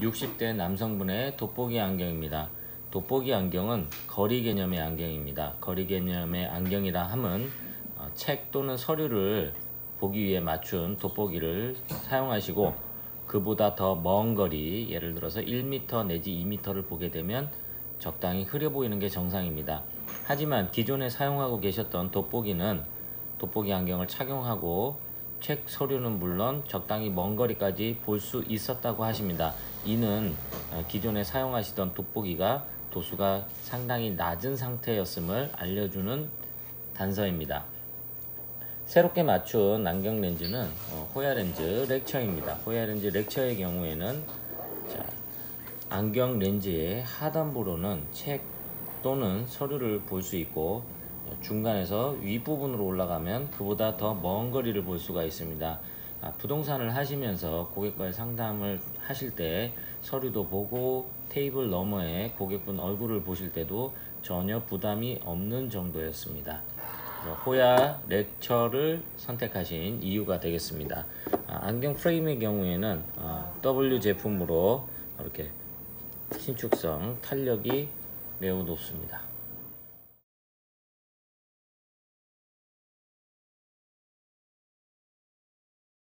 60대 남성분의 돋보기 안경입니다. 돋보기 안경은 거리 개념의 안경입니다. 거리 개념의 안경이라 함은 책 또는 서류를 보기 위해 맞춘 돋보기를 사용하시고 그보다 더 먼 거리, 예를 들어서 1m 내지 2m를 보게 되면 적당히 흐려 보이는 게 정상입니다. 하지만 기존에 사용하고 계셨던 돋보기 안경을 착용하고 책 서류는 물론 적당히 먼 거리까지 볼 수 있었다고 하십니다. 이는 기존에 사용하시던 돋보기가 도수가 상당히 낮은 상태였음을 알려주는 단서입니다. 새롭게 맞춘 안경 렌즈는 호야 렌즈 렉처입니다. 호야 렌즈 렉처의 경우에는 안경 렌즈의 하단부로는 책 또는 서류를 볼 수 있고 중간에서 윗부분으로 올라가면 그보다 더 먼 거리를 볼 수가 있습니다. 부동산을 하시면서 고객과의 상담을 하실 때 서류도 보고 테이블 너머에 고객분 얼굴을 보실 때도 전혀 부담이 없는 정도였습니다. 호야 렉처를 선택하신 이유가 되겠습니다. 안경 프레임의 경우에는 W 제품으로 이렇게 신축성, 탄력이 매우 높습니다.